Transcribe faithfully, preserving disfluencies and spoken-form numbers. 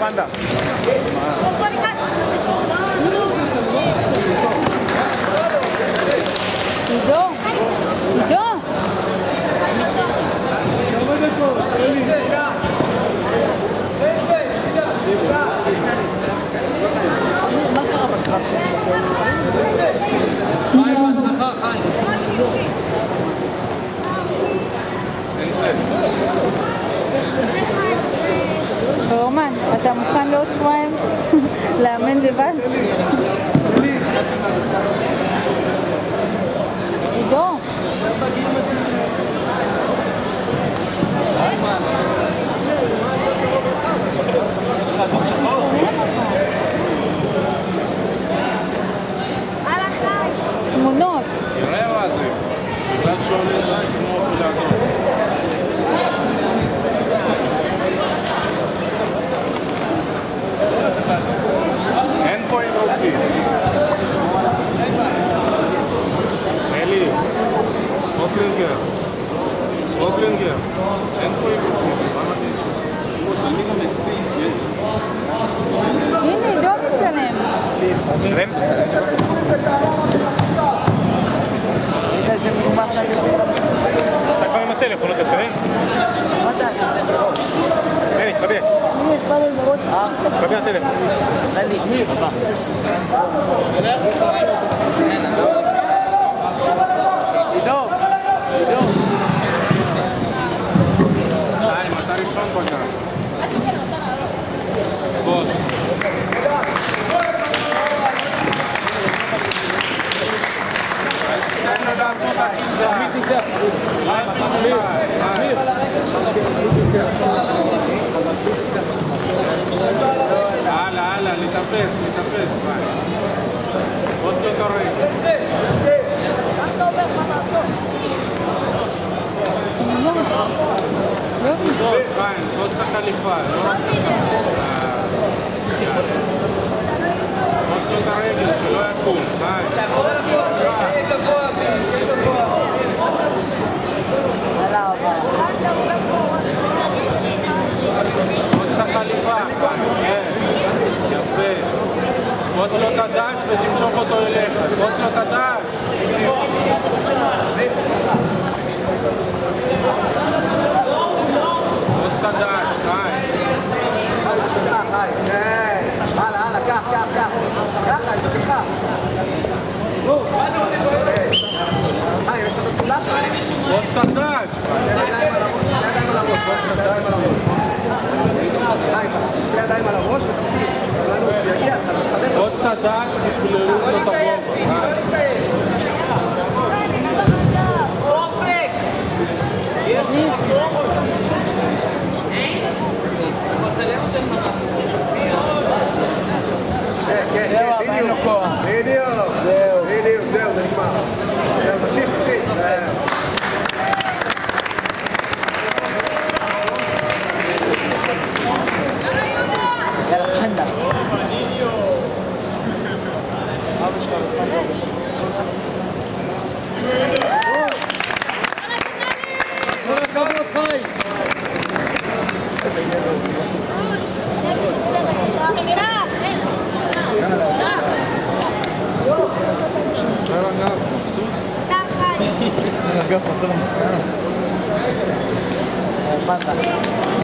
פנדה. עידו, עידו. מה קרה בקרב של שוקל? חיים, הצלחה, חיים. רומן, אתה מוכן לעוד שבועיים לאמן לבד? עידו. תמונות. יראה מה זה. בגלל שעולה די כמו פילאדור. אין פה אינרופים. אלי, אוקלינגר. אוקלינגר. אין פה אינרופים. מה מדהים? הנה, עידו מצלם. מצלם? איזה מנומס אני. אתה כבר עם הטלפון, לא תצלם? מה אתה תצלם? אלי, תחבא. יש פעם לראות. אה? תחבא הטלפון. אלי, הבא. עידו, עידו. חיים, אתה ראשון בגן. בוא. הלאה, הלאה, להתאפס, להתאפס. בוס לו את הרגל. זאת, חיים, בוס את החליפה. בוס לו את הרגל, שלא יקום. חיים. בוס את החליפה. כן, יפה. בוס לו את הדש ותמשוך אותו אליך. בוס לו את הדש. בוס את הדש, חיים. הלאה, הלאה, קח, קח, קח. ככה, יש לך. חיים, יש לך משולש? בוס את הדש. שתי ידיים על הראש, יגיע, בוס את הדש בשביל להוריד לו את הגובה. אופק! יש לך מקום? אתה מצלם או שאין לך משהו? כן, כן, בדיוק. בדיוק. בדיוק, זהו, זה נגמר. זהו, תמשיך, תמשיך. יאללה, פנדה. כל הכבוד, חיים. פנדה.